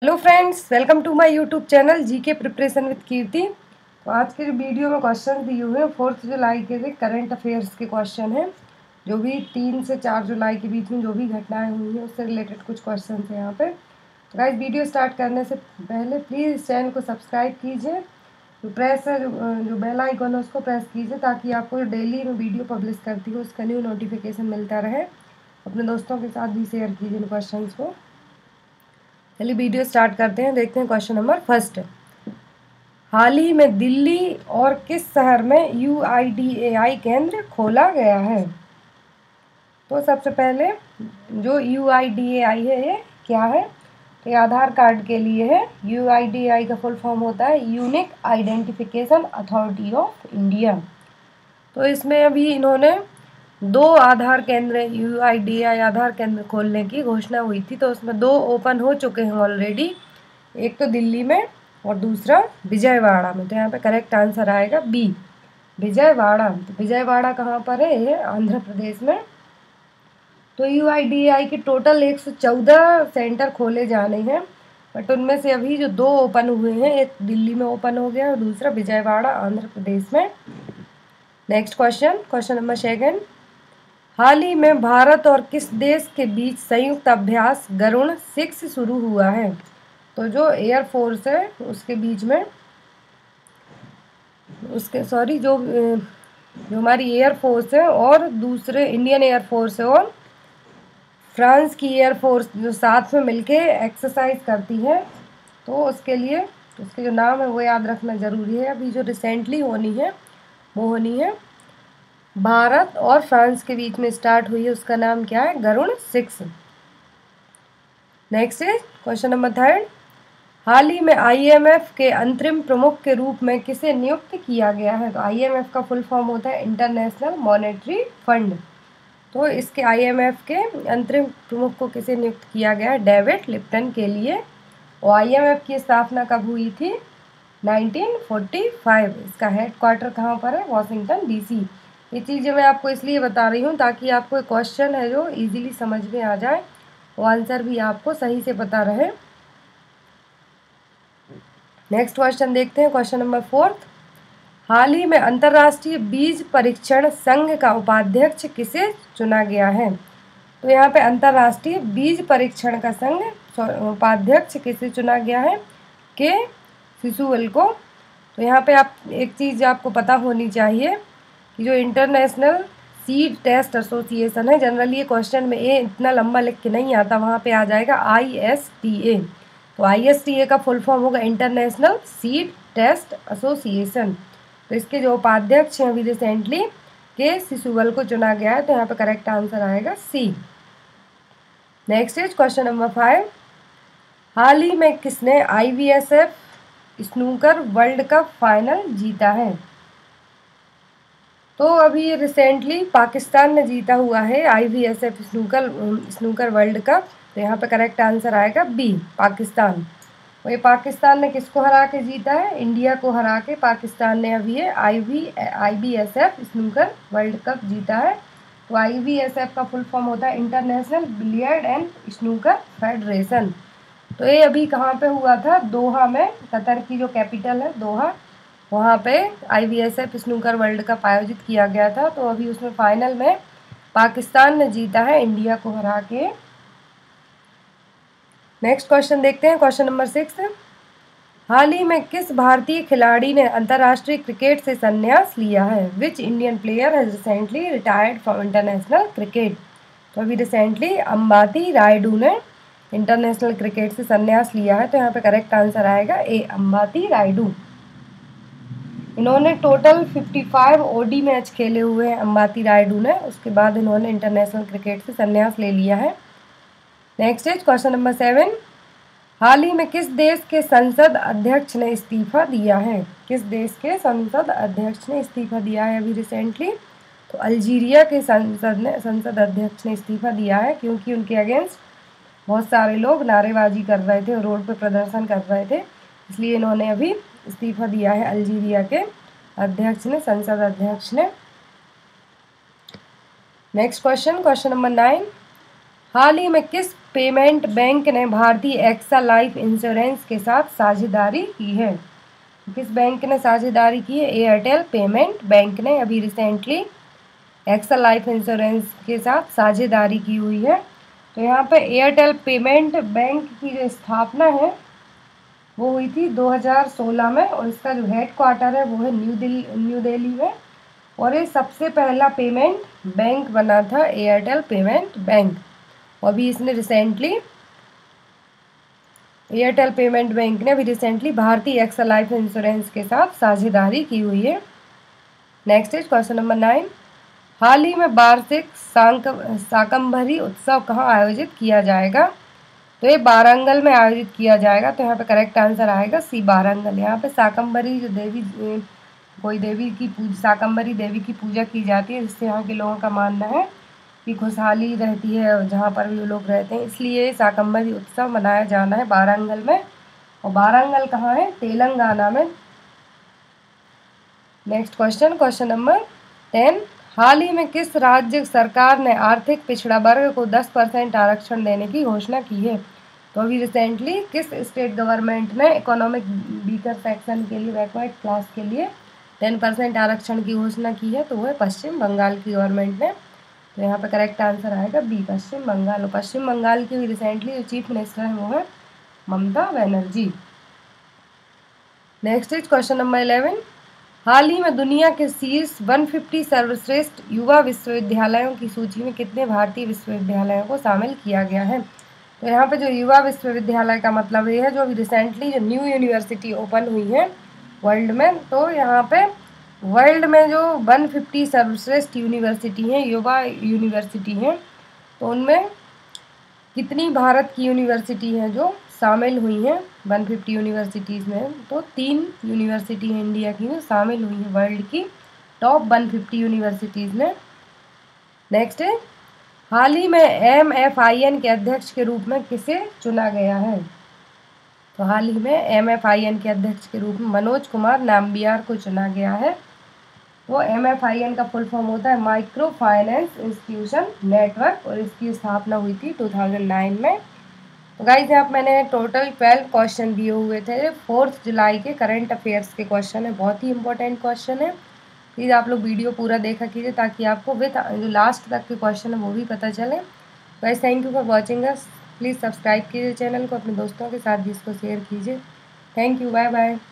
Hello friends, welcome to my YouTube channel GK preparation with Kirti. तो आज के video में क्वेश्चन दिए हुए हैं 4 जुलाई के करंट अफेयर्स के क्वेश्चन हैं। जो भी 3 से 4 जुलाई के बीच में जो भी घटनाएं हुई हैं उससे रिलेटेड कुछ क्वेश्चन हैं यहाँ पे। तो गाइस, वीडियो स्टार्ट करने से पहले प्लीज़ इस चैनल को सब्सक्राइब कीजिए। जो प्रेस है, जो बेल आइकन है उसको प्रेस कीजिए ताकि आपको जो डेली में वीडियो पब्लिश करती हूँ उसका न्यू नोटिफिकेशन मिलता रहे। अपने दोस्तों के साथ भी शेयर कीजिए इन क्वेश्चन को। चलिए वीडियो स्टार्ट करते हैं। देखते हैं क्वेश्चन नंबर फर्स्ट। हाल ही में दिल्ली और किस शहर में UIDAI केंद्र खोला गया है? तो सबसे पहले जो UIDAI है ये क्या है? तो ये आधार कार्ड के लिए है। UIDAI का फुल फॉर्म होता है unique identification authority of India. तो इसमें अभी इन्होंने 2 आधार केंद्र UIDAI आधार केंद्र खोलने की घोषणा हुई थी। तो उसमें 2 ओपन हो चुके हैं ऑलरेडी। एक तो दिल्ली में और दूसरा विजयवाड़ा में। तो यहाँ पे करेक्ट आंसर आएगा बी, विजयवाड़ा। तो विजयवाड़ा कहाँ पर है? ये आंध्र प्रदेश में। तो UIDAI के टोटल 114 सेंटर खोले जाने हैं, बट उनमें से अभी जो 2 ओपन हुए हैं, एक दिल्ली में ओपन हो गया और दूसरा विजयवाड़ा आंध्र प्रदेश में। Next question number 2। हाल ही में भारत और किस देश के बीच संयुक्त अभ्यास गरुण 6 शुरू हुआ है? तो जो एयरफोर्स है उसके बीच में जो हमारी एयरफोर्स है और दूसरे इंडियन एयरफोर्स है और फ्रांस की एयरफोर्स जो साथ में मिलके एक्सरसाइज करती है, तो उसके लिए उसके जो नाम है वो याद रखना ज़रूरी है। अभी जो रिसेंटली होनी है वो होनी है भारत और फ्रांस के बीच में स्टार्ट हुई है, उसका नाम क्या है? Garuda 6। Next is question number 3। हाल ही में IMF के अंतरिम प्रमुख के रूप में किसे नियुक्त किया गया है? तो IMF का फुल फॉर्म होता है इंटरनेशनल मॉनेटरी फंड। तो इसके IMF के अंतरिम प्रमुख को किसे नियुक्त किया गया है? डेविड लिप्टन के लिए। और IMF की स्थापना कब हुई थी? 1945। इसका हेड क्वार्टर कहाँ पर है? Washington DC। ये चीज़ें मैं आपको इसलिए बता रही हूँ ताकि आपको एक क्वेश्चन है जो इजीली समझ में आ जाए, वो आंसर भी आपको सही से पता रहे। नेक्स्ट क्वेश्चन देखते हैं, क्वेश्चन नंबर 4। हाल ही में अंतर्राष्ट्रीय बीज परीक्षण संघ का उपाध्यक्ष किसे चुना गया है? तो यहाँ पे अंतर्राष्ट्रीय बीज परीक्षण का संघ उपाध्यक्ष किसे चुना गया है? के सिसुवल को। तो यहाँ पे आप एक चीज़ आपको पता होनी चाहिए कि जो इंटरनेशनल सीड टेस्ट एसोसिएशन है, जनरली ये क्वेश्चन में इतना लंबा लिख के नहीं आता, वहाँ पे आ जाएगा ISTA। तो ISTA का फुल फॉर्म होगा इंटरनेशनल सीड टेस्ट एसोसिएशन। तो इसके जो उपाध्यक्ष हैं अभी रिसेंटली के सिसुवल को चुना गया है। तो यहाँ पे करेक्ट आंसर आएगा C। Next is question number 5। हाल ही में किसने IBSF snooker world cup final जीता है? तो अभी रिसेंटली पाकिस्तान ने जीता हुआ है IBSF स्नूकर वर्ल्ड कप। तो यहाँ पे करेक्ट आंसर आएगा B, पाकिस्तान। और ये पाकिस्तान ने किसको हरा के जीता है? इंडिया को हरा के पाकिस्तान ने अभी ये IBSF स्नूकर वर्ल्ड कप जीता है। तो IBSF का फुल फॉर्म होता है international billiard and snooker federation. तो ये अभी कहाँ पे हुआ था? दोहा में, कतर की जो कैपिटल है दोहा, वहाँ पे IBSF स्नूकर वर्ल्ड कप आयोजित किया गया था। तो अभी उसमें फाइनल में पाकिस्तान ने जीता है इंडिया को हरा के। नेक्स्ट क्वेश्चन देखते हैं, क्वेश्चन नंबर 6। हाल ही में किस भारतीय खिलाड़ी ने अंतर्राष्ट्रीय क्रिकेट से संन्यास लिया है? Which Indian player has recently retired from international cricket? तो अभी रिसेंटली अंबाती रायडू ने इंटरनेशनल क्रिकेट से संन्यास लिया है। तो यहाँ पे करेक्ट आंसर आएगा A, अंबाती रायडू। इन्होंने टोटल 55 OD मैच खेले हुए हैं अंबाती रायडू ने। उसके बाद इन्होंने इंटरनेशनल क्रिकेट से संन्यास ले लिया है। Next is question number 7। हाल ही में किस देश के संसद अध्यक्ष ने इस्तीफा दिया है? किस देश के संसद अध्यक्ष ने इस्तीफा दिया है अभी रिसेंटली? तो अल्जीरिया के संसद अध्यक्ष ने इस्तीफा दिया है, क्योंकि उनके अगेंस्ट बहुत सारे लोग नारेबाजी कर रहे थे और रोड पर प्रदर्शन कर रहे थे, इसलिए इन्होंने अभी इस्तीफा दिया है अल्जीरिया के अध्यक्ष ने, संसद अध्यक्ष ने। Next question number 9। हाल ही में किस पेमेंट बैंक ने भारतीय एक्सा लाइफ इंश्योरेंस के साथ साझेदारी की है? किस बैंक ने साझेदारी की है? एयरटेल पेमेंट बैंक ने अभी रिसेंटली एक्सा लाइफ इंश्योरेंस के साथ साझेदारी की हुई है। तो यहाँ पे एयरटेल पेमेंट बैंक की जो स्थापना है वो हुई थी 2016 में, और इसका जो हेड क्वार्टर है वो है न्यू दिल्ली में। और ये सबसे पहला पेमेंट बैंक बना था एयरटेल पेमेंट बैंक। और अभी इसने रिसेंटली एयरटेल पेमेंट बैंक ने अभी रिसेंटली भारतीय एक्सा लाइफ इंश्योरेंस के साथ साझेदारी की हुई है। Next is question number 9। हाल ही में वार्षिक शाकंभरी उत्सव कहाँ आयोजित किया जाएगा? तो ये वारंगल में आयोजित किया जाएगा। तो यहाँ पे करेक्ट आंसर आएगा सी, वारंगल। यहाँ पे शाकंभरी जो देवी, कोई देवी की शाकंभरी देवी की पूजा की जाती है, जिससे यहाँ के लोगों का मानना है कि खुशहाली रहती है जहाँ पर भी लोग रहते हैं, इसलिए शाकंभरी उत्सव मनाया जाना है वारंगल में। और वारंगल कहाँ है? तेलंगाना में। Next question number 10। हाल ही में किस राज्य सरकार ने आर्थिक पिछड़ा वर्ग को 10% आरक्षण देने की घोषणा की है? तो अभी रिसेंटली किस स्टेट गवर्नमेंट ने इकोनॉमिक वीकर सेक्शन के लिए, बैकवर्ड क्लास के लिए 10% आरक्षण की घोषणा की है? तो वो है पश्चिम बंगाल की गवर्नमेंट ने। तो यहाँ पे करेक्ट आंसर आएगा बी, पश्चिम बंगाल। और पश्चिम बंगाल की रिसेंटली जो चीफ मिनिस्टर है वो है Mamata Banerjee. Next is question number 11। हाल ही में दुनिया के शीर्ष 150 सर्वश्रेष्ठ युवा विश्वविद्यालयों की सूची में कितने भारतीय विश्वविद्यालयों को शामिल किया गया है? तो यहाँ पे जो युवा विश्वविद्यालय का मतलब ये है जो अभी रिसेंटली जो न्यू यूनिवर्सिटी ओपन हुई है वर्ल्ड में। तो यहाँ पे वर्ल्ड में जो 150 सर्वश्रेष्ठ यूनिवर्सिटी हैं, युवा यूनिवर्सिटी हैं, तो उनमें कितनी भारत की यूनिवर्सिटी हैं जो शामिल हुई हैं 150 यूनिवर्सिटीज़ में? तो 3 यूनिवर्सिटी हैं इंडिया की जो शामिल हुई हैं वर्ल्ड की टॉप 150 यूनिवर्सिटीज़ में। नेक्स्ट है, हाल ही में MFIN के अध्यक्ष के रूप में किसे चुना गया है? तो हाल ही में MFIN के अध्यक्ष के रूप में मनोज कुमार नाम्बियार को चुना गया है। वो MFIN का फुल फॉर्म होता है माइक्रो फाइनेंस इंस्टीट्यूशन नेटवर्क, और इसकी स्थापना हुई थी 2009 में। तो गाइस यहाँ पे मैंने टोटल 12 क्वेश्चन दिए हुए थे। 4 जुलाई के करंट अफेयर्स के क्वेश्चन है, बहुत ही इंपॉर्टेंट क्वेश्चन है। प्लीज़ आप लोग वीडियो पूरा देखा कीजिए ताकि आपको विद जो लास्ट तक के क्वेश्चन है वो भी पता चले। Guys thank you for watching us. Please subscribe कीजिए चैनल को, अपने दोस्तों के साथ भी इसको शेयर कीजिए। Thank you, bye bye.